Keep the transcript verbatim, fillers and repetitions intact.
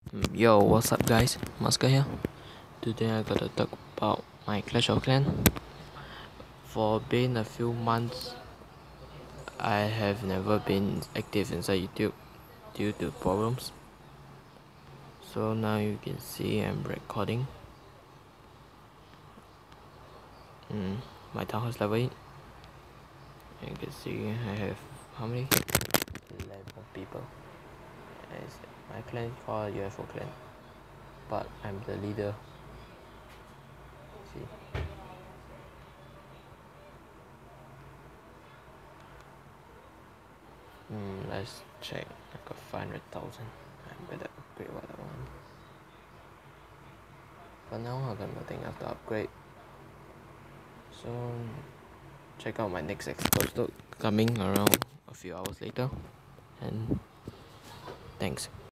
Mm, Yo, what's up guys? Maska here. Today I gotta talk about my Clash of Clan. For been a few months, I have never been active inside YouTube due to problems. So now you can see I'm recording. Mm, my town has level eight. You can see I have how many? eleven people. As my clan is called U F O Clan, but I'm the leader. See. Hmm, let's check. I got five hundred thousand. I better upgrade what I want. But now I got nothing else to upgrade. So check out my next episode coming around a few hours later. And thanks.